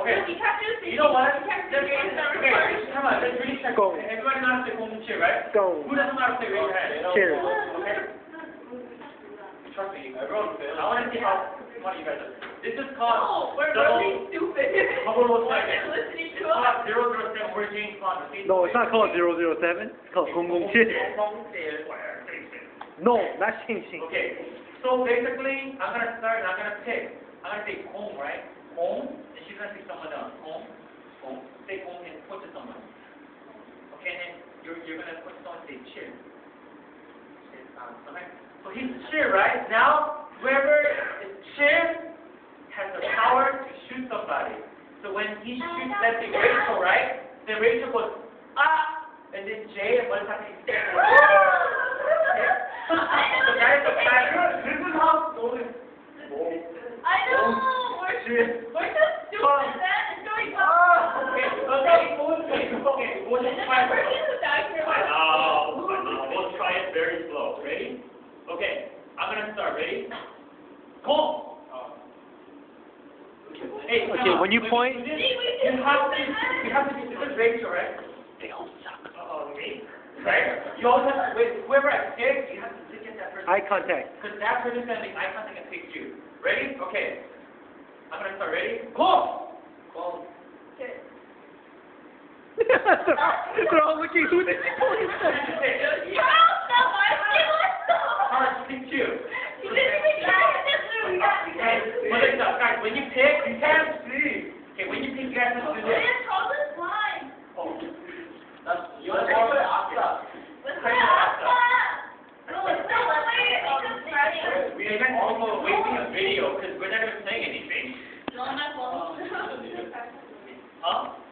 Okay. You know what? Okay, come on, let's really check. Go. Everybody knows how to say Gong Chi, right? Go. Who doesn't know how to say raise your hand? Cheers. Okay? Trust me, everyone. I want to see how funny you guys are. This is called We're double. really stupid. Couple of We're seconds. listening It's to us. called 007. We're James Bond. Okay? No, it's not called 007. It's called 007. No, not Xing Xing. Okay. So basically, I'm gonna start and I'm gonna pick. I'm gonna say Gong, right? Gong, and she's gonna say someone else. Gong, Gong. Say Gong and point to someone. Okay, and then you're gonna point to someone and say Cheer. Okay. So he's Cheer, right? Now, whoever is Cheer has the power to shoot somebody. So when he shoots, let's say Rachel, right? Then Rachel goes, ah! And then Jay, and what's happening? Okay? So that is the pattern. This is how stolen. I know. We're just stupid, man. It's going Okay, we'll just try it. on. We'll try it very slow. Ready? Okay, I'm gonna start. Ready? Go! Hey, Okay, when you point- you have to, this is Rachel, right? They all suck. Me? Right? You always have to, whoever I pick, you have to look at that person. Eye contact. Because that person's gonna make eye contact and pick you. Ready? Okay. I'm gonna start. Ready? Go! Go. They're all looking who they point at. Alright, pick you. Well, listen up, guys. When you pick, you can't see. Okay, when you pick, you have to do this. Oh. You want to put it after. We are also wasting a video because we're not even saying anything. Huh?